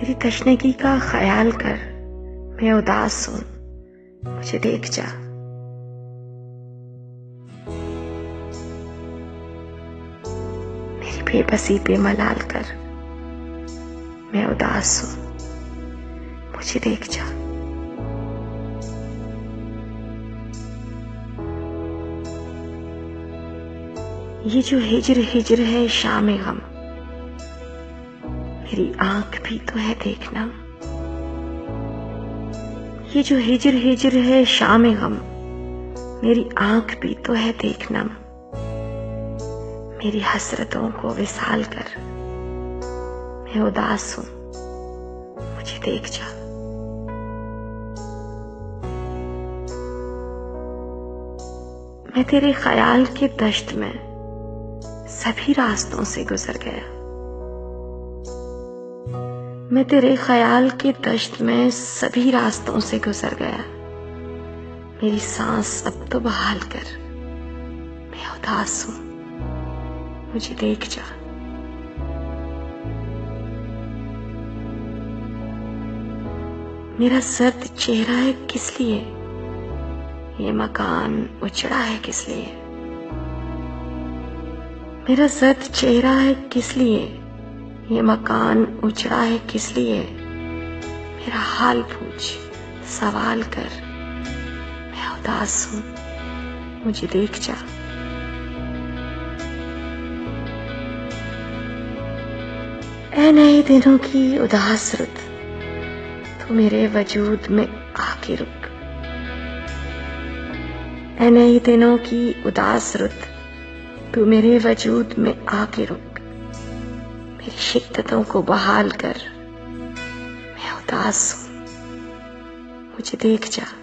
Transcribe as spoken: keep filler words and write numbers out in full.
मेरी तशनगी का ख्याल कर, मैं उदास हूं, मुझे देख जा। मेरी बेबसी पे मलाल कर, मैं उदास हूं, मुझे देख जा। ये जो हिजर हिजर है शाम गम, मेरी आंख भी तो है देखना। ये जो हिजर हिजर है शाम गम, मेरी आंख भी तो है देखना। मेरी हसरतों को विसाल कर, मैं उदास हूं, मुझे देख जा। मैं तेरे ख्याल के दश्त में सभी रास्तों से गुजर गया। मैं तेरे ख्याल के दश्त में सभी रास्तों से गुजर गया। मेरी सांस अब तो बहाल कर, मैं उदास हूं, मुझे देख जा। मेरा सर्द चेहरा है किस लिए, ये मकान उजड़ा है किस लिए। मेरा सर्द चेहरा है किस लिए, ये मकान उजड़ा है किस लिए। मेरा हाल पूछ, सवाल कर, मैं उदास हूं, मुझे देख जा। ऐ नए दिनों की उदास रुत, तू मेरे वजूद में आके रुक। ऐ नए दिनों की उदास रुत, तू मेरे वजूद में आके रुक। मेरी शिद्दतों को बहाल कर, मैं उदास हूं, मुझे देख जा।